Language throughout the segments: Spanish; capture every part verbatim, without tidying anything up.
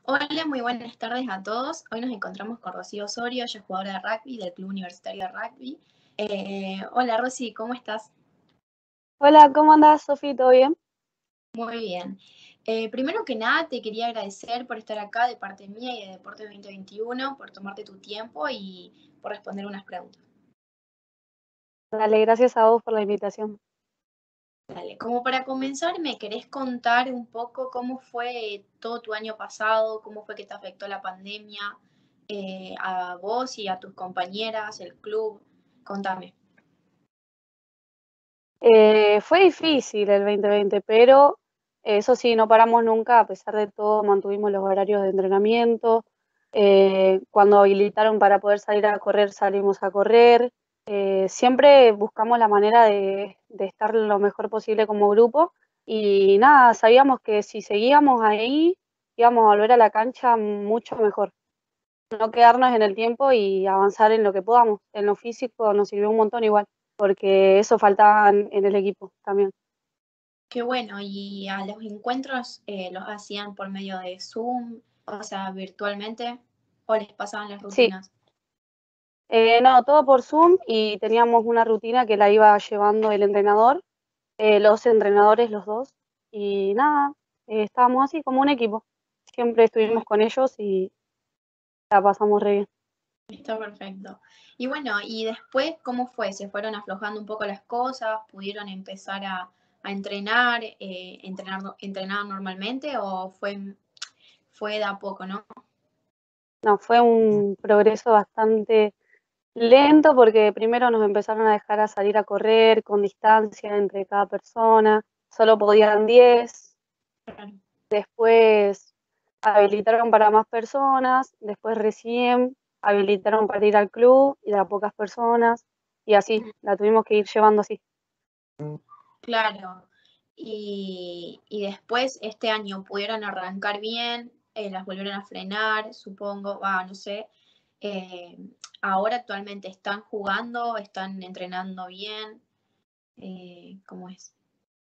Hola, muy buenas tardes a todos. Hoy nos encontramos con Rocío Osorio, ella es jugadora de rugby del Club Universitario de Rugby. Eh, hola Rosy, ¿cómo estás? Hola, ¿cómo andás, Sofi? ¿Todo bien? Muy bien. Eh, primero que nada, te quería agradecer por estar acá de parte mía y de Deporte veinte veintiuno, por tomarte tu tiempo y por responder unas preguntas. Dale, gracias a vos por la invitación. Dale, como para comenzar, ¿me querés contar un poco cómo fue todo tu año pasado? ¿Cómo fue que te afectó la pandemia eh, a vos y a tus compañeras, el club? Contame. Eh, fue difícil el veinte veinte, pero eh, eso sí, no paramos nunca, a pesar de todo, mantuvimos los horarios de entrenamiento. Eh, cuando habilitaron para poder salir a correr, salimos a correr. Eh, siempre buscamos la manera de, de estar lo mejor posible como grupo. Y nada, sabíamos que si seguíamos ahí, íbamos a volver a la cancha mucho mejor. No quedarnos en el tiempo y avanzar en lo que podamos. En lo físico nos sirvió un montón igual, porque eso faltaba en, en el equipo también. Qué bueno, y a los encuentros eh, los hacían por medio de Zoom, o sea, virtualmente, o les pasaban las Sí, rutinas. eh, no, todo por Zoom y teníamos una rutina que la iba llevando el entrenador, eh, los entrenadores, los dos, y nada, eh, estábamos así como un equipo. Siempre estuvimos Muy, con ellos y la pasamos re bien. está perfecto. Y bueno, y después, ¿cómo fue? ¿Se fueron aflojando un poco las cosas? ¿Pudieron empezar a, a entrenar, eh, entrenar, entrenar normalmente o fue, fue de a poco, ¿no? No, fue un progreso bastante lento porque primero nos empezaron a dejar a salir a correr con distancia entre cada persona, solo podían diez, Claro. después habilitaron para más personas, después recién habilitaron para ir al club y de a pocas personas, y así, la tuvimos que ir llevando así. Claro. Y, y después este año pudieron arrancar bien, eh, las volvieron a frenar, supongo, va, no sé. Eh, ahora actualmente están jugando, están entrenando bien. Eh, ¿cómo es?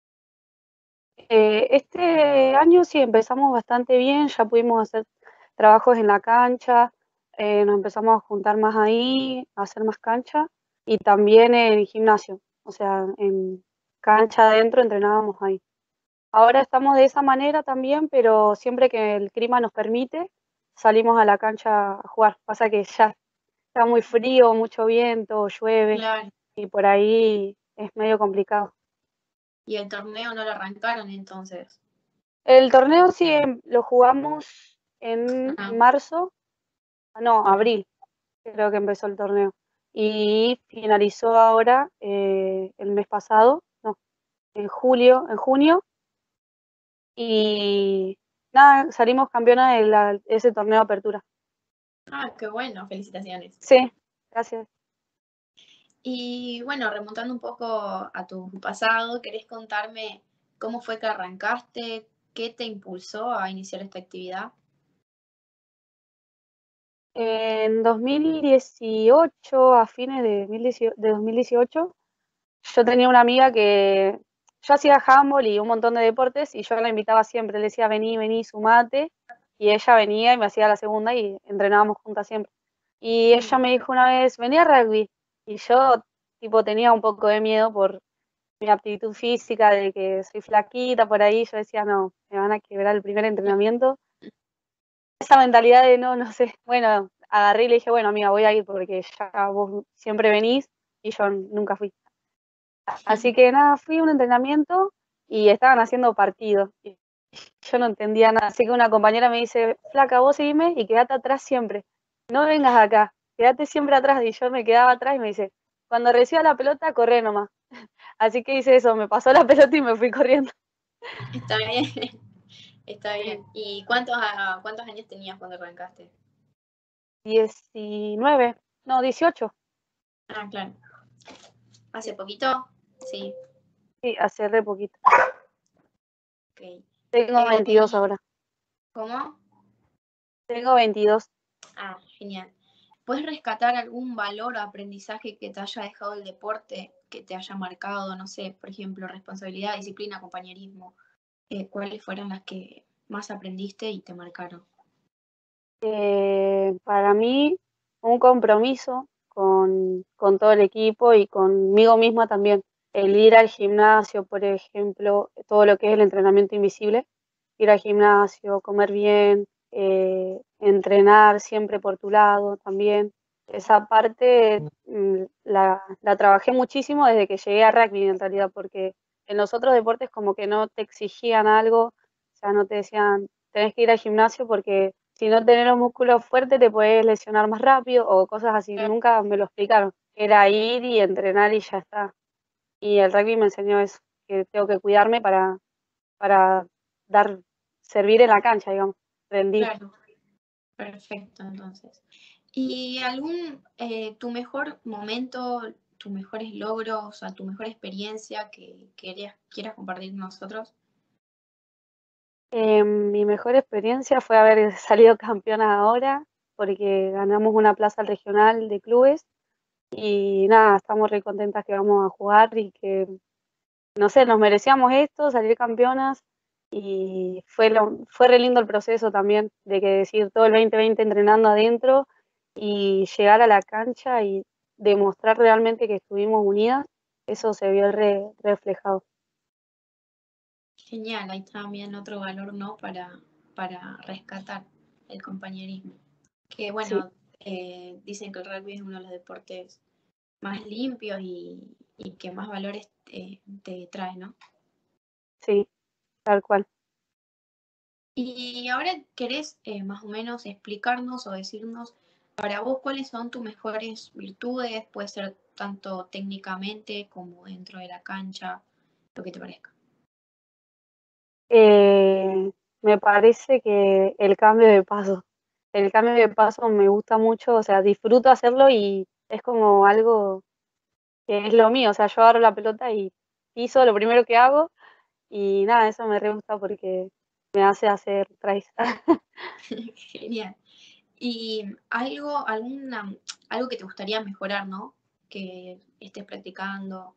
Eh, este año sí empezamos bastante bien, ya pudimos hacer trabajos en la cancha, eh, nos empezamos a juntar más ahí, a hacer más cancha, y también en gimnasio, o sea, en cancha adentro entrenábamos ahí. Ahora estamos de esa manera también, pero siempre que el clima nos permite, salimos a la cancha a jugar. Pasa que ya está muy frío, mucho viento, llueve, Claro. y por ahí es medio complicado. Y el torneo no lo arrancaron entonces. El torneo sí em, lo jugamos en Ah, marzo, no, ok. abril, creo que empezó el torneo. Y finalizó ahora eh, el mes pasado, no, en julio, en junio, y nada, salimos campeonas de la- ese torneo de apertura. Ah, qué bueno, felicitaciones. Sí, gracias. Y bueno, remontando un poco a tu pasado, ¿querés contarme cómo fue que arrancaste? ¿Qué te impulsó a iniciar esta actividad? En dos mil dieciocho, a fines de, dos mil dieciocho, de dos mil dieciocho, yo tenía una amiga que yo hacía handball y un montón de deportes y yo la invitaba siempre, le decía vení, vení, sumate, y ella venía y me hacía la segunda y entrenábamos juntas siempre. Y ella me dijo una vez, vení a rugby, y yo tipo tenía un poco de miedo por mi aptitud física, de que soy flaquita por ahí, yo decía, no, me van a quebrar el primer entrenamiento. Esa mentalidad de no, no sé, bueno, agarré y le dije, bueno, amiga, voy a ir porque ya vos siempre venís y yo nunca fui. Así que nada, fui a un entrenamiento y estaban haciendo partido. Y yo no entendía nada. Así que una compañera me dice, flaca, vos seguime y quédate atrás siempre. No vengas acá, quédate siempre atrás. Y yo me quedaba atrás y me dice, cuando reciba la pelota, corre nomás. Así que hice eso, me pasó la pelota y me fui corriendo. Está bien, está bien. ¿Y cuántos, a- cuántos años tenías cuando arrancaste? Diecinueve, no, dieciocho. Ah, claro. ¿Hace poquito? Sí, Sí, hace re poquito. ok. Tengo Eh, veintidós ahora. ¿cómo? Tengo veintidós. Ah, genial. ¿Puedes rescatar algún valor o aprendizaje que te haya dejado el deporte, que te haya marcado, no sé, por ejemplo, responsabilidad, disciplina, compañerismo? Eh, ¿cuáles fueron las que más aprendiste y te marcaron? Eh, para mí, un compromiso con, con todo el equipo y conmigo misma también. El ir al gimnasio, por ejemplo, todo lo que es el entrenamiento invisible, ir al gimnasio, comer bien, eh, entrenar siempre por tu lado también. Esa parte mm, la, la trabajé muchísimo desde que llegué a rugby en realidad, porque en los otros deportes como que no te exigían algo, o sea, no te decían, tenés que ir al gimnasio porque si no tenés los músculos fuertes te puedes lesionar más rápido o cosas así. Nunca me lo explicaron. Era ir y entrenar y ya está. Y el rugby me enseñó eso, que tengo que cuidarme para, para dar, servir en la cancha, digamos, rendir. Claro, perfecto, entonces. ¿Y algún, eh, tu mejor momento, tus mejores logros, o sea, tu mejor experiencia que querías, quieras compartir con nosotros? Eh, mi mejor experiencia fue haber salido campeona ahora, porque ganamos una plaza regional de clubes y nada, estamos re contentas que vamos a jugar y que, no sé, nos merecíamos esto, salir campeonas y fue, lo, fue re lindo el proceso también, de que decir todo el veinte veinte entrenando adentro y llegar a la cancha y demostrar realmente que estuvimos unidas, eso se vio re, reflejado. Genial, hay también otro valor, ¿no? Para, para rescatar el compañerismo. Que Sí, bueno, eh, dicen que el rugby es uno de los deportes más limpios y, y que más valores te, te trae, ¿no? sí, tal cual. Y ahora querés eh, más o menos explicarnos o decirnos para vos cuáles son tus mejores virtudes, puede ser tanto técnicamente como dentro de la cancha, lo que te parezca. Eh, Me parece que el cambio de paso, el cambio de paso me gusta mucho, o sea, disfruto hacerlo y es como algo que es lo mío, o sea, yo agarro la pelota y piso lo primero que hago y nada, eso me re gusta porque me hace hacer tries. Genial. Y algo, alguna, algo que te gustaría mejorar, ¿no? Que estés practicando.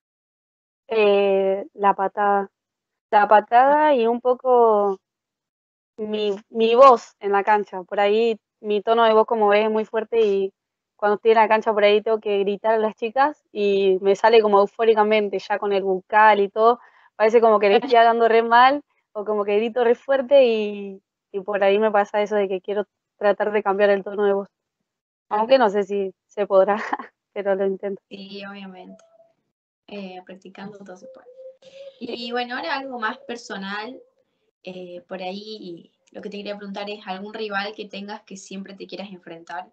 Eh, la patada, la patada y un poco mi, mi voz en la cancha, por ahí mi tono de voz como ves es muy fuerte y cuando estoy en la cancha por ahí tengo que gritar a las chicas y me sale como eufóricamente ya con el bucal y todo, parece como que le estoy hablando re mal o como que grito re fuerte y, y por ahí me pasa eso de que quiero tratar de cambiar el tono de voz, aunque no sé si se podrá, pero lo intento. Sí, obviamente. Eh, practicando todo se puede. Y bueno, ahora algo más personal. Eh, por ahí lo que te quería preguntar es algún rival que tengas que siempre te quieras enfrentar.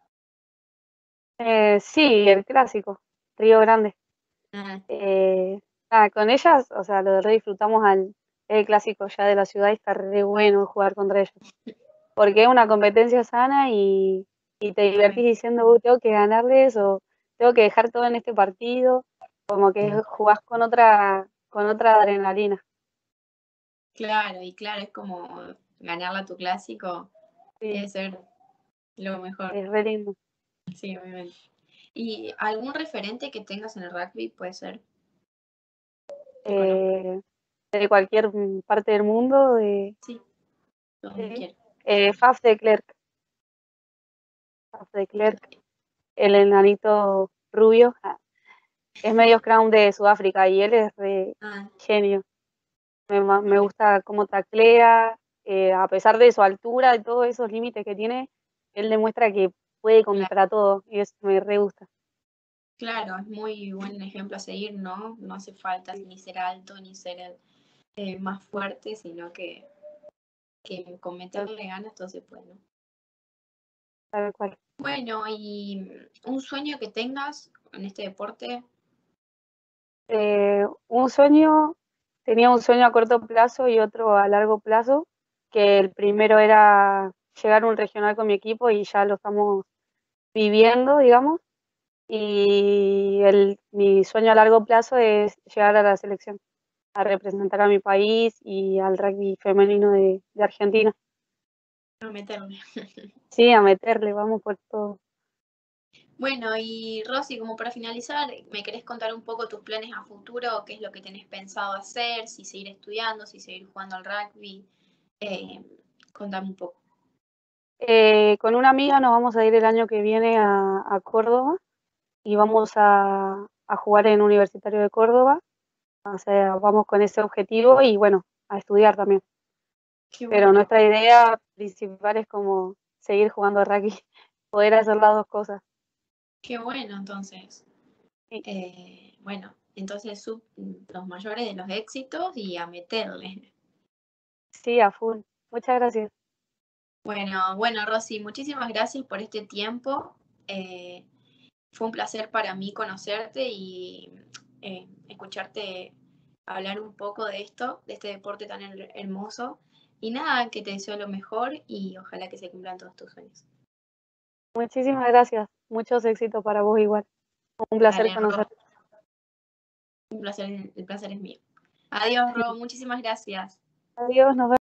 Eh, sí, el clásico, Río Grande. Ah, Eh, nada, con ellas, o sea, lo re disfrutamos al el clásico ya de la ciudad y está re bueno jugar contra ellos. Porque es una competencia sana y, y te divertís obvio. diciendo, "Uh, tengo que ganarles o tengo que dejar todo en este partido", como que jugás con otra, con otra adrenalina. Claro, y claro, es como ganarla a tu clásico, Sí, debe ser lo mejor. es re lindo. Sí, obviamente. ¿Y algún referente que tengas en el rugby puede ser que conozcas? Eh, de cualquier mm, parte del mundo, de, Sí, donde sí. quieras. Eh, Faf de Klerk, Faf de Klerk, el enanito rubio, ah, es medio crown de Sudáfrica y él es re Ah, genio. Me, ma- me mira, gusta cómo taclea, eh, a pesar de su altura y todos esos límites que tiene, él demuestra que puede claro, contra todo y eso me re gusta. claro, es muy buen ejemplo a seguir, ¿no? No hace falta Sí, ni ser alto ni ser el eh, más fuerte, sino que, que con meterle ganas todo se puede, ¿no? tal cual. Bueno, y un sueño que tengas en este deporte. Eh, un sueño, tenía un sueño a corto plazo y otro a largo plazo, que el primero era llegar a un regional con mi equipo y ya lo estamos viviendo, digamos, y el, mi sueño a largo plazo es llegar a la selección, a representar a mi país y al rugby femenino de, de Argentina. A meterle. Sí, a meterle, vamos por todo. Bueno, y Rosy, como para finalizar, ¿me querés contar un poco tus planes a futuro? ¿Qué es lo que tenés pensado hacer? Si seguir estudiando, si seguir jugando al rugby. Eh, contame un poco. Eh, con una amiga nos vamos a ir el año que viene a, a Córdoba y vamos a, a jugar en Universitario de Córdoba. O sea, vamos con ese objetivo y bueno, a estudiar también. Qué Pero bueno, nuestra idea principal es como seguir jugando a rugby, poder hacer las dos cosas. qué bueno entonces. Sí, Eh, bueno, entonces sub- los mayores de los éxitos y a meterle. sí, a full. Muchas gracias. Bueno, bueno, Rosy, muchísimas gracias por este tiempo. Eh, fue un placer para mí conocerte y eh, escucharte hablar un poco de esto, de este deporte tan her- hermoso. Y nada, que te deseo lo mejor y ojalá que se cumplan todos tus sueños. Muchísimas gracias. Muchos éxitos para vos igual. Un placer Dale, Ro, conocerte. un placer, el placer es mío. Adiós, Sí. Ro, muchísimas gracias. Adiós, nos vemos.